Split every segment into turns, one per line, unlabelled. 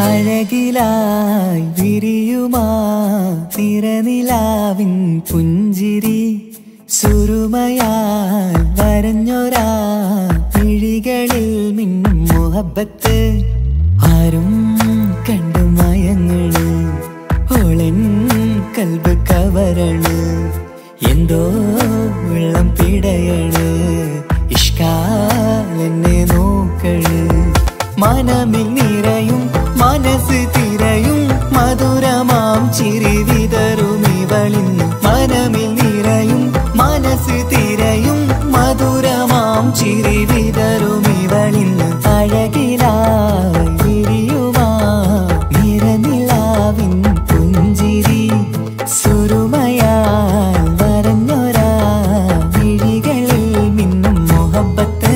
അഴകിലായി വിരിയുമാ തിരനിലാവിൻ പുഞ്ചിരി സുരുമയാൽ വരഞ്ഞൊരാ മിഴികളിൽ മിന്നും മുഹബത്ത് ആരും കണ്ടു മയങ്ങള് ഓളൻ കൽബ് കവരണ് എന്തോ വെള്ളം പിടയണ് ഇഷ്കാലെന്നെ നോക്കള് മനമിൽ നിറയും മനസ്സ് തിരയും മധുരമാം ചിരി വിതറും ഇവളിന്ന് മനമിൽ നിറയും മനസ്സ് തിരയും മധുരമാം ചിരി വിതറും ഇവളിന്ന് അഴകിലായി വിരിയുമാ നിറനിലാവിൻ പുഞ്ചിരി സുരുമയാൽ വരഞ്ഞൊരാ മിഴികളിൽ മിന്നും മുഹബത്ത്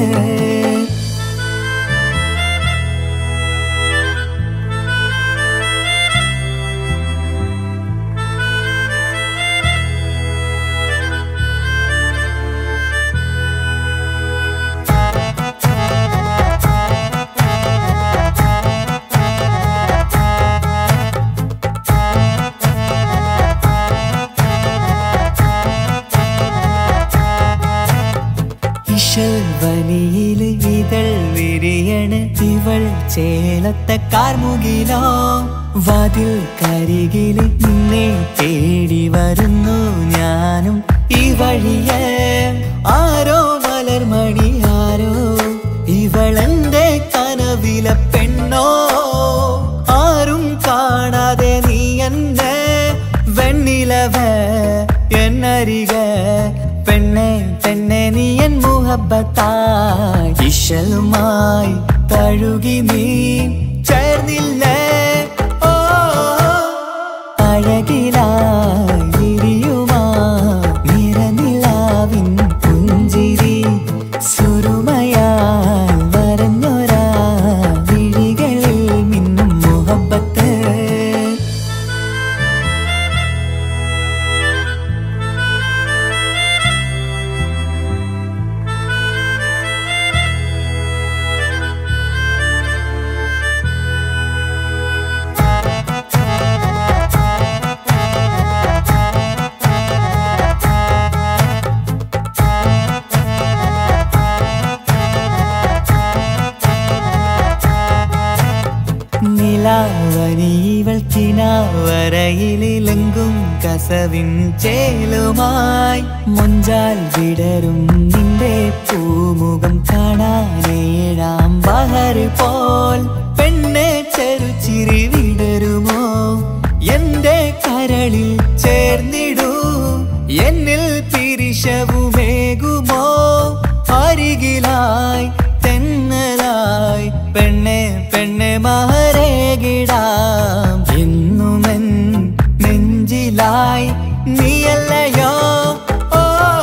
വനിയിൽ ഇതൾ വിരിയണ് ഇവൾ ചേലത്തെ കാർമുകിലോ വാതിൽ കരികില് നിന്നെ തേടി വരുന്നു ഞാനും ഈ വഴിയെ ആരോ മലർമണി ആരോ ഇവളെന്റെ കനവിലെ പെണ്ണോ ആരും കാണാതെ നീ എന്നെ വെണ്ണിലവ എന്നരിക പെണ്ണെ പെണ്ണെ നീ എൻ മുഹബത്തായി ഇശലുമായി തഴുകി നീ ചേർന്നില്ലേ ഓ അഴകിലായി വിരിയുമാ നിറനിലാവിൻ പുഞ്ചിരി സുരുമയാൽ വരഞ്ഞൊരാ വിഴികളിൽ മിന്നും മുഹബത്ത് നിലാവനിവൾ കിനാവരയിലെങ്കും കസവിൻ ചേലുമായി മുഞ്ചാൽ വിടരും നിന്റെ പൂമുഖം കാണാനേഴാം ബഹർ പോൽ പെണ്ണെ ചെറുചിരി വിടരുമോ എന്റെ കരളിൽ ചേർന്നിടൂ എന്നിൽ പിരിശവുമേകുമോ അരികിലായി തെന്നലായി പെണ്ണെ പെണ്ണെ മഹരേകിടാം എന്നുമെൻ നെഞ്ചിലായി നീയല്ലയോ ഓ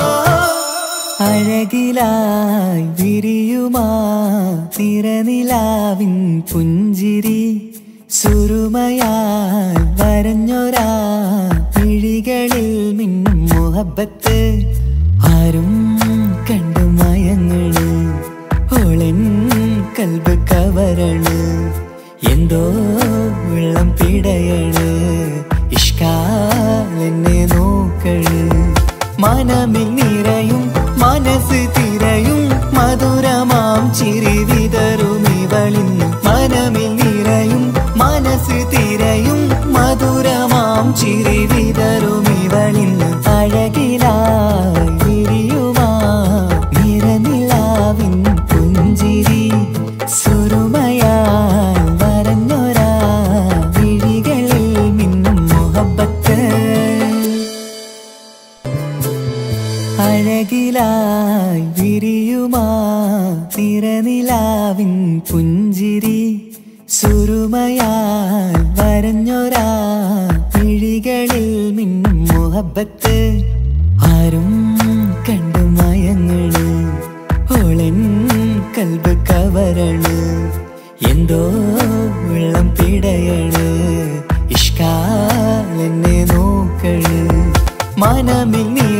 അഴകിലായി വിരിയുമാ തിരനിലാവിൻ പുഞ്ചിരി സുരുമയാൽ വരഞ്ഞൊരാ മിഴികളിൽ മിന്നും മുഹബത്ത് ആരും കണ്ടു മയങ്ങള് ഓളൻ കൽബ് കവരണ് എന്തോ വെള്ളം പിടയണ് ഇഷ്കാലെന്നെ നോക്കള് മനമിൽ നിറയും മനസ്സ് തിരയും മധുരമാം ചിരി വിതറും ഇവളിന്ന് മനമിൽ നിറയും മനസ്സ് തിരയും മധുരമാം ചിരി വിതറും ഇവളിന്ന് അഴകിലായി വിരിയുമാ നിറനിലാവിൻ പുഞ്ചിരി സുരുമയാൽ വരഞ്ഞൊരാ വിഴികളിൽ മിന്നും മുഹബത്ത് അഴകിലായി വിരിയുമാ തിരനിലാവിൻ പുഞ്ചിരി സുരുമയാൽ വരഞ്ഞൊരാ വിഴികളിൽ മിന്നും മുഹബത്ത് ആരും കണ്ടു മയങ്ങള് ഓളൻ കൽബ് കവരണ് എന്തോ വെള്ളം പിടയണ് ഇഷ്കാലെന്നെ നോക്കള് മനമിൽ നീ